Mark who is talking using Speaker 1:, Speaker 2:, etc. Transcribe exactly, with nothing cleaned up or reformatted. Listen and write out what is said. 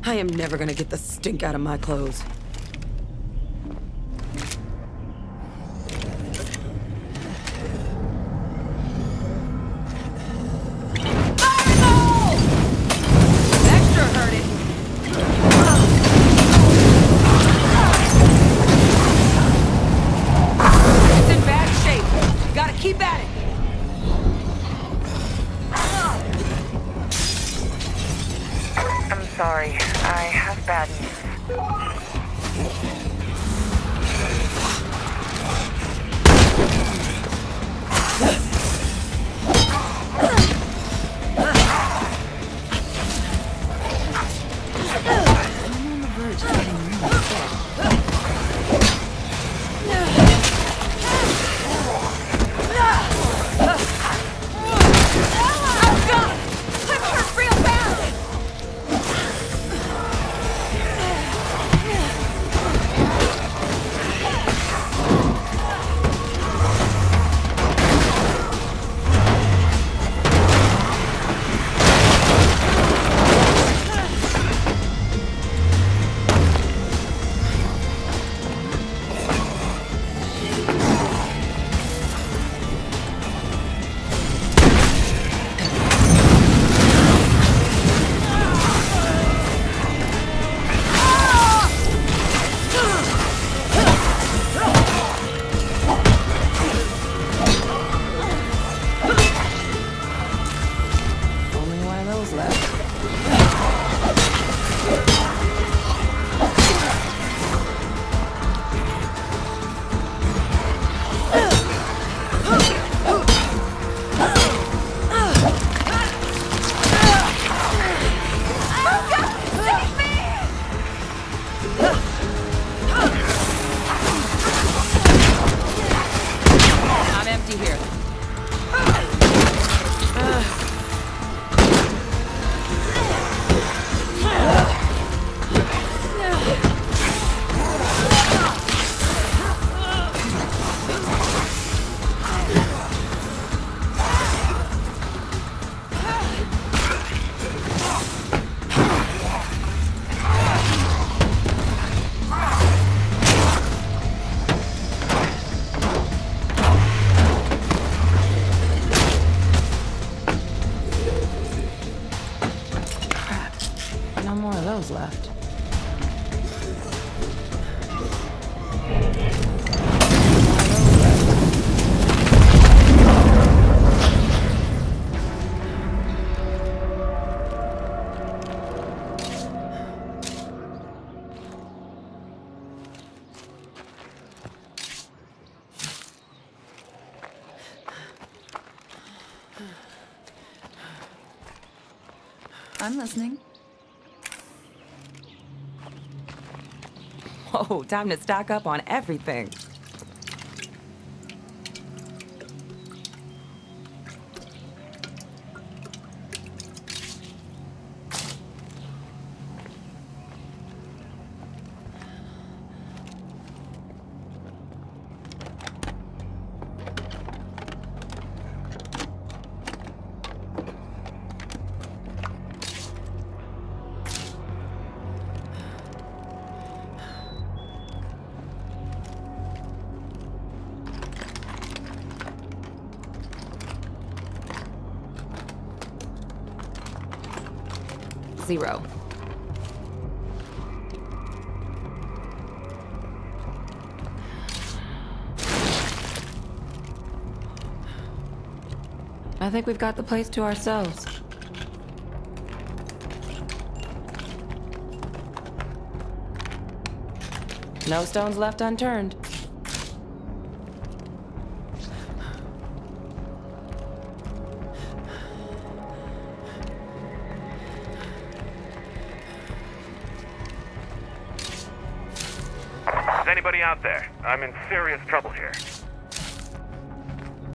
Speaker 1: I am never gonna get the stink out of my clothes.
Speaker 2: Keep at it!
Speaker 3: I'm sorry. I have bad news.
Speaker 1: No more of those left.
Speaker 2: I'm listening.
Speaker 1: Whoa, time to stock up on everything. Zero. I think we've got the place to ourselves. No stones left unturned.
Speaker 4: Is anybody out there? I'm in serious trouble here.